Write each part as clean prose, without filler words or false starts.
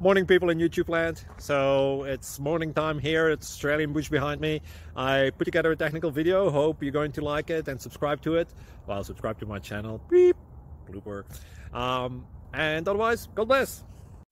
Morning, people in YouTube land. So it's morning time here. It's Australian bush behind me. I put together a technical video. Hope you're going to like it and subscribe to it. Well, subscribe to my channel. Beep. Blooper. And otherwise, God bless.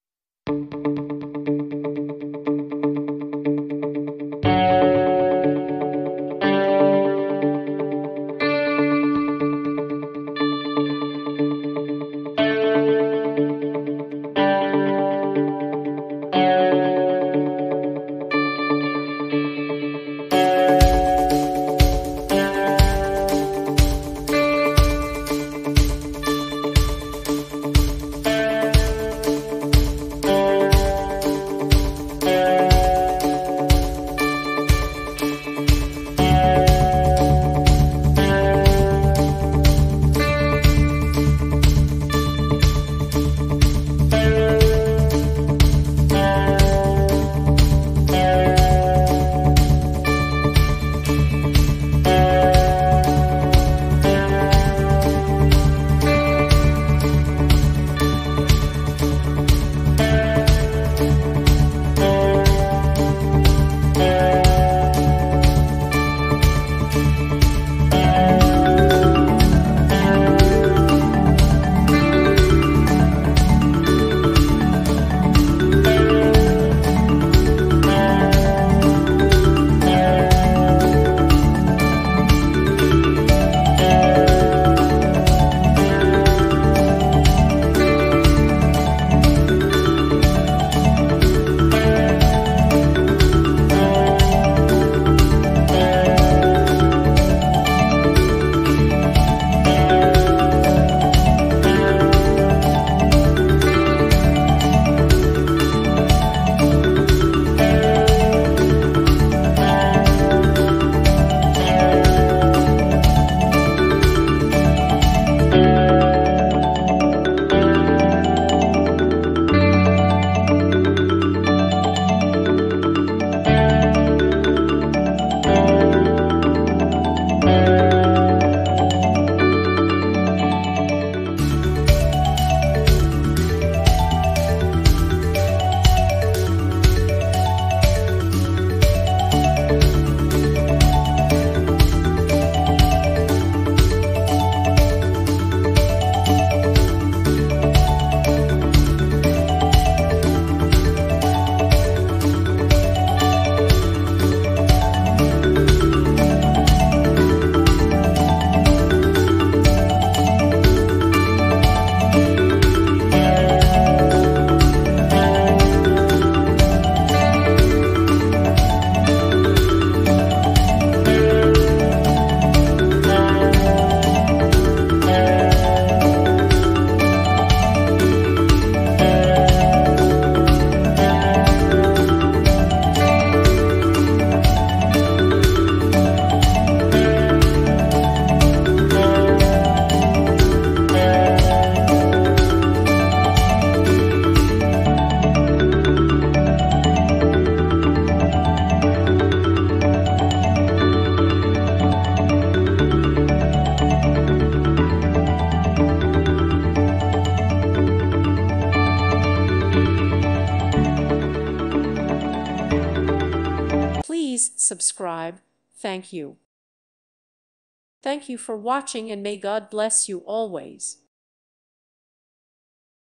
Please subscribe. Thank you. Thank you for watching, and may God bless you always.